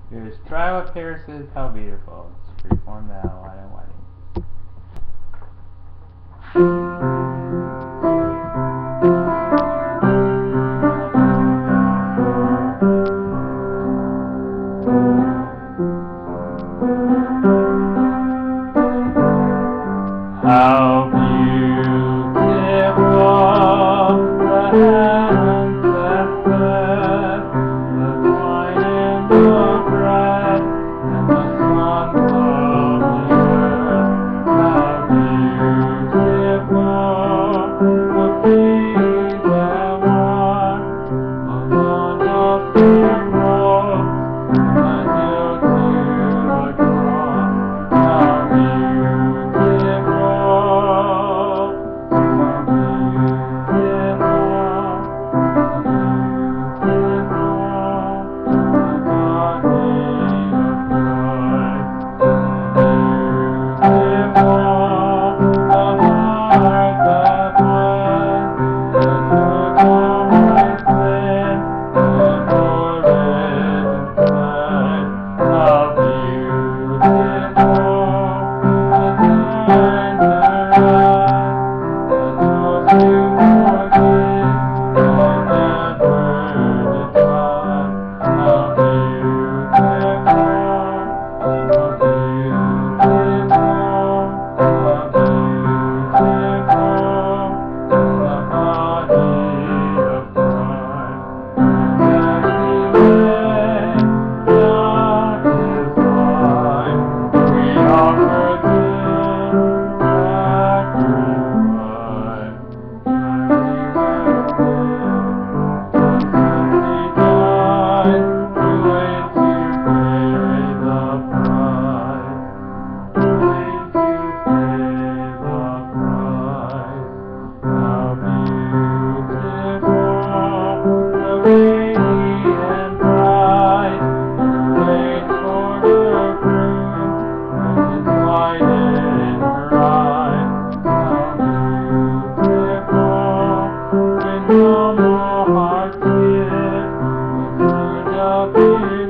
Here's Try Paris' How Beautiful. It's Freeform Now, Lion Whiting. How beautiful the hands that fed the wine and the bread and the sons of the earth. How beautiful the feet that walk along the fair road from the hill to the cross. How no more hearts here, we turn up here.